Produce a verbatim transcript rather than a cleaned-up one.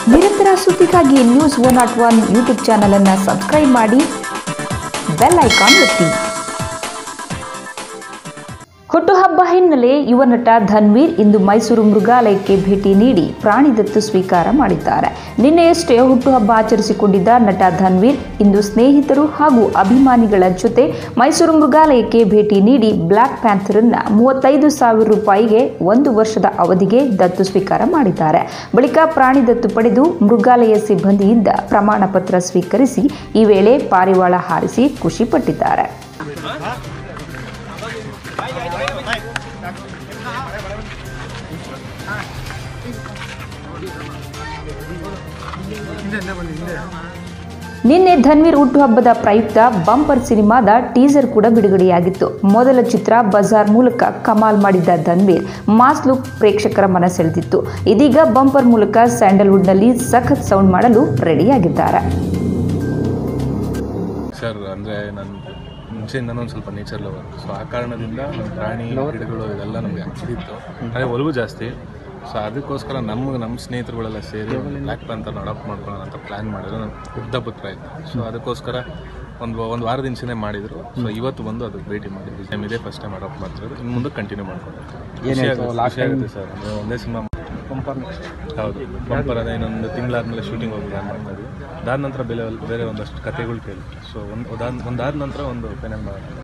ನಿರಂತರ ಸುದ್ದಿಗಾಗಿ news one not one YouTube channel ಅನ್ನು ಸಬ್ಸ್ಕ್ರೈಬ್ ಮಾಡಿ, ಬೆಲ್ ಐಕಾನ್ ಒತ್ತಿ. ಹುಟ್ಟುಹಬ್ಬ ಹಿನ್ನೆಲೆ ಯುವ ನಟ ಧನ್ವೀರ್ ಇಂದು ಮೈಸೂರು ಮೃಗಾಲಯಕ್ಕೆ ಭೇಟಿ ನೀಡಿ ಪ್ರಾಣಿ ದತ್ತು ಸ್ವೀಕಾರ ಮಾಡಿದ್ದಾರೆ. ನಿನ್ನೆಯಷ್ಟೇ ಹುಟ್ಟುಹಬ್ಬ ಆಚರಿಸಿಕೊಂಡಿದ್ದ ನಟ ಧನ್ವೀರ್ ಇಂದು ಸ್ನೇಹಿತರು ಹಾಗೂ ಅಭಿಮಾನಿಗಳ ಜೊತೆ ಮೈಸೂರು ಮೃಗಾಲಯಕ್ಕೆ ಭೇಟಿ ನೀಡಿ ಬ್ಲ್ಯಾಕ್ ಪ್ಯಾಂಥರ್ ಅನ್ನು ಮೂವತ್ತೈದು ಸಾವಿರ ರೂಪಾಯಿಗೆ ಒಂದು ವರ್ಷದ ಅವಧಿಗೆ ದತ್ತು ಸ್ವೀಕಾರ ಮಾಡಿದ್ದಾರೆ. ಬಳಿಕ ಪ್ರಾಣಿ ದತ್ತು ಪಡೆದು ಮೃಗಾಲಯ ಸಿಬ್ಬಂದಿಯಿಂದ ಪ್ರಮಾಣ ಪತ್ರ ಸ್ವೀಕರಿಸಿ ಈ ವೇಳೆ ಪಾರಿವಾಳ ಹಾರಿಸಿ ಖುಷಿ ಪಟ್ಟಿದ್ದಾರೆ. ನಿನ್ನೆ ಧನ್ವೀರ್ ಹುಟ್ಟುಹಬ್ಬದ ಪ್ರಯುಕ್ತ ಬಂಪರ್ ಸಿನಿಮಾದ ಟೀಸರ್ ಕೂಡ ಬಿಡುಗಡೆಯಾಗಿತ್ತು. ಮೊದಲ ಚಿತ್ರ ಬಜಾರ್ ಮೂಲಕ ಕಮಾಲ್ ಮಾಡಿದ್ದ ಧನ್ವೀರ್ ಮಾಸ್ ಲುಕ್ ಪ್ರೇಕ್ಷಕರ ಮನಸೆಳೆದಿತ್ತು. ಇದೀಗ ಬಂಪರ್ ಮೂಲಕ ಸ್ಯಾಂಡಲ್ವುಡ್ನಲ್ಲಿ ಸಖತ್ ಸೌಂಡ್ ಮಾಡಲು ರೆಡಿಯಾಗಿದ್ದಾರೆ. ಸರ್ ಅಂದರೆ ನಾನು ಮುಂಚೆಯಿಂದ ಒಂದು ಸ್ವಲ್ಪ ನೇಚರ್ ಲವರ್, ಸೊ ಆ ಕಾರಣದಿಂದ ಪ್ರಾಣಿ ಗಿಡಗಳು ಇದೆಲ್ಲ ನಮಗೆ ಅನಿಸಿತ್ತು. ಅಂದರೆ ಒಲವು ಜಾಸ್ತಿ. ಸೊ ಅದಕ್ಕೋಸ್ಕರ ನಮ್ಗೆ ನಮ್ಮ ಸ್ನೇಹಿತರುಗಳೆಲ್ಲ ಸೇರಿ ಬ್ಲ್ಯಾಕ್ ಪ್ಯಾಂಥರ್ನ ಅಡಾಪ್ಟ್ ಮಾಡ್ಕೊಳ್ಳೋಣ ಅಂತ ಪ್ಲ್ಯಾನ್ ಮಾಡಿದ್ರು. ನಾನು ಹುಟ್ಟುಹಬ್ಬದ ಪ್ರಯತ್ನ. ಸೊ ಅದಕ್ಕೋಸ್ಕರ ಒಂದು ಒಂದು ವಾರದ ಹಿಂಚೆನೇ ಮಾಡಿದರು. ಸೊ ಇವತ್ತು ಬಂದು ಅದಕ್ಕೆ ಭೇಟಿ ಮಾಡಿದ್ವಿ. ಟೈಮ್ ಇದೆ, ಫಸ್ಟ್ ಟೈಮ್ ಅಡಾಪ್ಟ್ ಮಾಡ್ತಿರೋದು. ಇನ್ನು ಮುಂದೆ ಕಂಟಿನ್ಯೂ ಮಾಡ್ಕೊಂಡು ಖುಷಿ ಆಗುತ್ತೆ ಸರ್. ಅಂದರೆ ಒಂದೇ ಸಿನಿಮಾ ಹೌದು ಬಂಪರ್ ಅದೇ ಇನ್ನೊಂದು ತಿಂಗಳಾದ್ಮೇಲೆ ಶೂಟಿಂಗ್ ಹೋಗಿ ಪ್ಲ್ಯಾನ್ ಮಾಡ್ತಾ ಇದ್ವಿ. ಅದಾದ ನಂತರ ಬೇರೆ ಬೇರೆ ಒಂದಷ್ಟು ಕಥೆಗಳು ಕೇಳಿ ಸೊ ಒಂದು ಒಂದಾದ ನಂತರ ಒಂದು ಫೈನಲ್ ಮಾಡಿ